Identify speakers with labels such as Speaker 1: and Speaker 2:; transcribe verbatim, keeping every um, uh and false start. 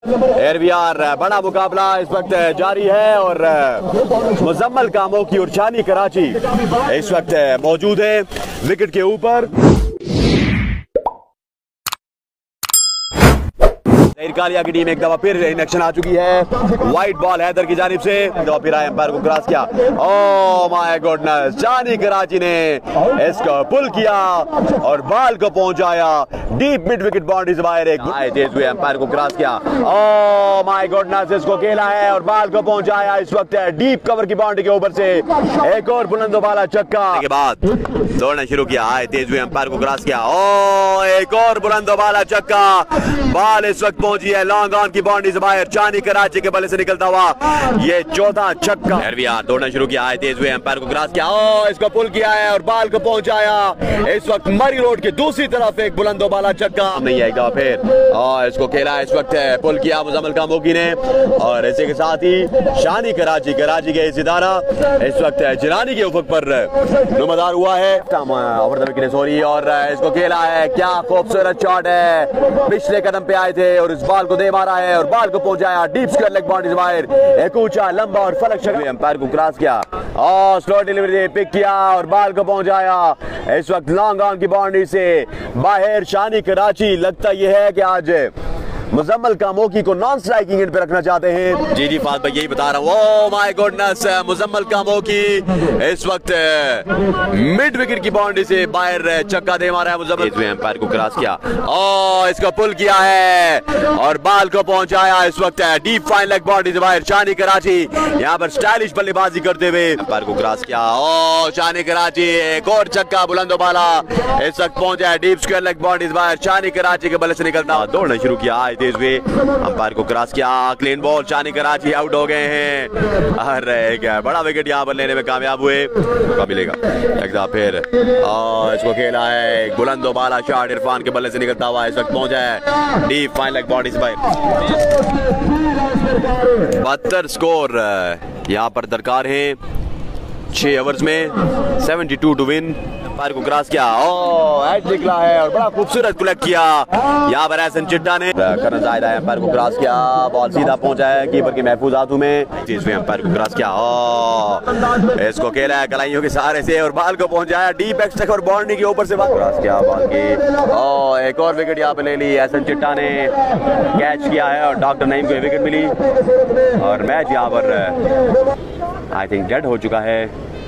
Speaker 1: Air we are बड़ा मुकाबला इस वक्त जारी है और मुजम्मल कामों की और शानी कराची इस वक्त मौजूद है विकेट के ऊपर। कालिया की टीम एक दफा फिर इन एक्शन आ चुकी है। व्हाइट बॉल हैदर की जानिब से, दफा फिर आए एम्पायर को क्रॉस किया। Oh my goodness, Shani Karachi ने इसको पुल किया और बॉल को पहुंचाया डीप मिड विकेट बाउंड्री से बाहर। एक आए तेज हुए एम्पायर को क्रॉस किया। ओह माय गॉडनेस, इसको खेला है और बॉल को पहुंचाया इस वक्त डीप कवर की बाउंड्री के ऊपर से। एक और बुलंदो वाला छक्का के बाद दौड़ना शुरू किया। आए तेज हुए एम्पायर को क्रॉस किया। ओह एक और बुलंदो वाला छक्का, बॉल इस वक्त पहुंची है लॉन्ग ऑन की बाउंड्री से बाहर। शानी कराची के बल्ले से निकलता हुआ ये चौथा छक्का। दौड़ना शुरू किया है तेज हुए एम्पायर को क्रॉस किया। ओ इसको पुल किया है और बॉल को पहुंचाया इस वक्त मरी रोड के दूसरी तरफ एक बुलंदो वाला छक्का नहीं आएगा फिर। और इसको खेला है इस वक्त पुल किया मुजम्मल कामोकी ने और इसी के साथ ही शानी कराची कराची के सितारा इस वक्त जिलानी के उफक पर नुमादार हुआ है। सॉरी और इसको खेला है, क्या खूबसूरत शॉट है, पिछले कदम पे आए थे और इस बॉल को दे मारा है और बॉल को पहुंचाया डीप स्क्वायर लेग बाउंड्री बाहर। एक ऊंचा लंबा और फलक शक्ल एम्पायर को क्रॉस किया और स्लो डिलीवरी पिक किया और बॉल को पहुंचाया इस वक्त लॉन्ग ऑन की बाउंड्री से बाहर। शानी कराची लगता यह है कि आज मुजम्मल कामोकी को नॉन स्ट्राइकिंग एंड पे रखना चाहते हैं। जी जी फात भाई यही बता रहा हूँ। Oh my goodness, Muzammal Kamoki इस वक्त मिड विकेट की बाउंड्री से बाहर छक्का दे मारा है। मुजम्मल एम्पायर को क्रॉस किया और इसको पुल किया है और बॉल को पहुंचाया इस वक्त डीप फाइन लेग बाउंड्री से बाहर। शानी कराची यहाँ पर स्टाइलिश बल्लेबाजी करते हुए एम्पायर को क्रॉस किया। ओ शानी कराची एक और छक्का बुलंदो बाला इस वक्त पहुंचा है डीप स्क्वायर लेग बाउंड्री से बाहर। शानी कराची के बल्ले से निकलता दौड़ना शुरू किया तेज हुए अंपायर को क्रॉस किया। Clean bowl, Shani Karachi out हो गए हैं। अरे क्या बड़ा विकेट यहाँ पर लेने में कामयाब हुए। मौका मिलेगा एक दफा फिर और इसको खेला है एक बुलंदो बाला शॉट इरफान के बल्ले से निकलता हुआ इस वक्त पहुंचा है डीप फाइन लेग बाउंड्री से बाहर। बहत्तर स्कोर यहाँ पर दरकार है छह ओवर्स में, बहत्तर टू विन। एम्पायर को क्रॉस किया और एज निकला है और बड़ा खूबसूरत कलेक्ट किया यहाँ पर एहसन चिट्टा ने करना चाहिए। एम्पायर को क्रॉस किया, बॉल सीधा पहुंचा है कीपर के महफूज हाथों में। जिसमें एम्पायर को क्रॉस किया और इसको खेला है कलाइयों के सहारे से और बॉल को पहुंचाया डीप एक्स और बाउंड्री के ऊपर से क्रॉस किया बॉल की और एक और विकेट यहाँ पे ले ली। एहसन चिट्टा ने कैच किया है और डॉक्टर नईम को विकेट मिली और मैच यहाँ पर आई थिंक डेड हो चुका है।